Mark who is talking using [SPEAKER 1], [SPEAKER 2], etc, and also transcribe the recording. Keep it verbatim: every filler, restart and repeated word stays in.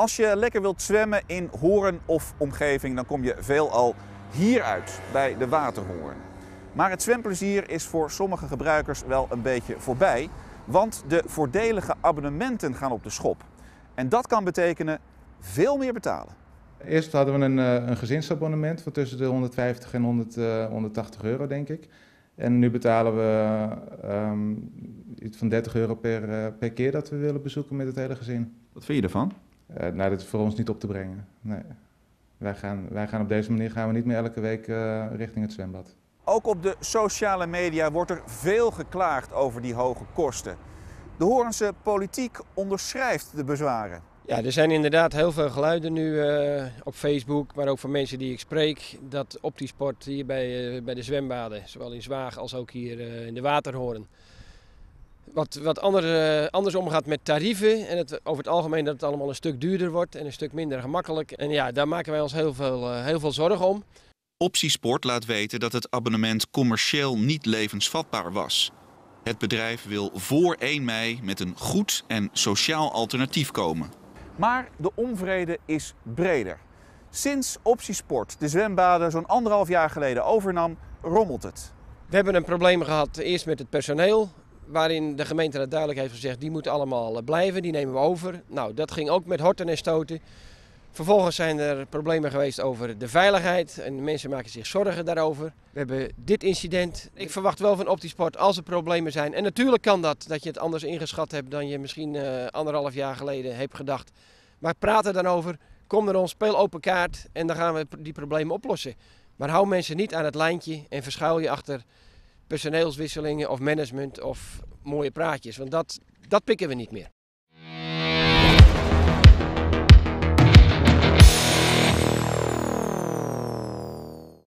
[SPEAKER 1] Als je lekker wilt zwemmen in Hoorn of omgeving, dan kom je veelal hier uit, bij de Waterhoorn. Maar het zwemplezier is voor sommige gebruikers wel een beetje voorbij, want de voordelige abonnementen gaan op de schop. En dat kan betekenen veel meer betalen.
[SPEAKER 2] Eerst hadden we een, een gezinsabonnement van tussen de honderdvijftig en honderd, uh, honderdtachtig euro, denk ik. En nu betalen we um, iets van dertig euro per, uh, per keer dat we willen bezoeken met het hele gezin.
[SPEAKER 1] Wat vind je ervan?
[SPEAKER 2] Uh, nou, dat is voor ons niet op te brengen. Nee. Wij gaan, wij gaan op deze manier gaan we niet meer elke week uh, richting het zwembad.
[SPEAKER 1] Ook op de sociale media wordt er veel geklaagd over die hoge kosten. De Hoornse politiek onderschrijft de bezwaren.
[SPEAKER 3] Ja, er zijn inderdaad heel veel geluiden nu uh, op Facebook, maar ook van mensen die ik spreek, dat Optisport hier bij, uh, bij de zwembaden, zowel in Zwaag als ook hier uh, in de Waterhoorn, wat, wat ander, uh, anders omgaat met tarieven en het, over het algemeen dat het allemaal een stuk duurder wordt en een stuk minder gemakkelijk. En ja, daar maken wij ons heel veel, uh, heel veel zorgen om.
[SPEAKER 4] Optisport laat weten dat het abonnement commercieel niet levensvatbaar was. Het bedrijf wil voor één mei met een goed en sociaal alternatief komen.
[SPEAKER 1] Maar de onvrede is breder. Sinds Optisport de zwembaden zo'n anderhalf jaar geleden overnam, rommelt het.
[SPEAKER 3] We hebben een probleem gehad eerst met het personeel, waarin de gemeente duidelijk heeft gezegd, die moeten allemaal blijven, die nemen we over. Nou, dat ging ook met horten en stoten. Vervolgens zijn er problemen geweest over de veiligheid en mensen maken zich zorgen daarover. We hebben dit incident. Ik verwacht wel van Optisport als er problemen zijn. En natuurlijk kan dat, dat je het anders ingeschat hebt dan je misschien uh, anderhalf jaar geleden hebt gedacht. Maar praat er dan over, kom naar ons, speel open kaart en dan gaan we die problemen oplossen. Maar hou mensen niet aan het lijntje en verschuil je achter personeelswisselingen of management of mooie praatjes. Want dat, dat pikken we niet meer.